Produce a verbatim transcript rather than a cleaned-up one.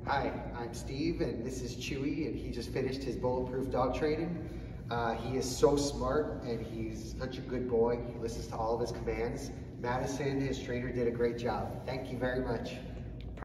Hi, I'm Steve, and this is Chewie, and he just finished his Bulletproof Dog Training. Uh, he is so smart, and he's such a good boy. He listens to all of his commands. Madison, his trainer, did a great job. Thank you very much.